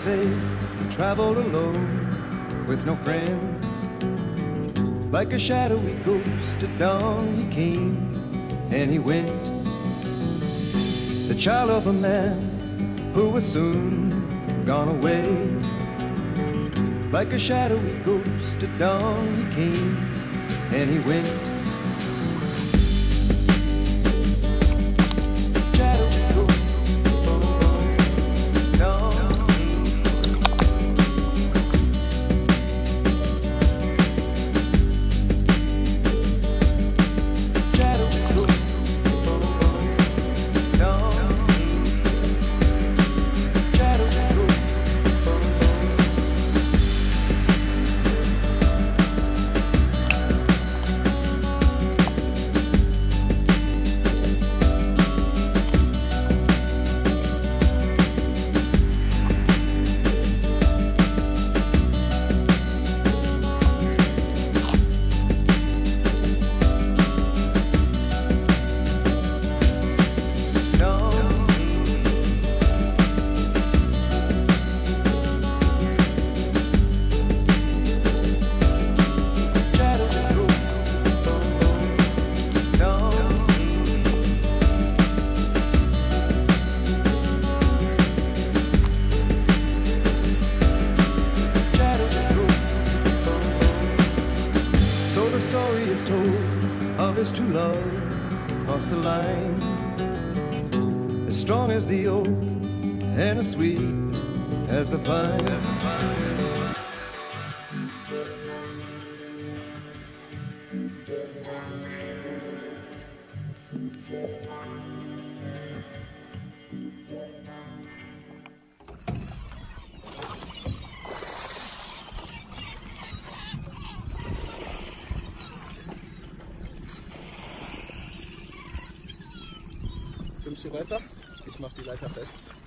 say he traveled alone with no friends. Like a shadowy ghost at dawn he came and he went, the child of a man who was soon gone away. Like a shadowy ghost at dawn he came and he went. The story is told of his true love across the line, as strong as the oak and as sweet as the vine. Nimmst du weiter? Ich mach die Leiter fest.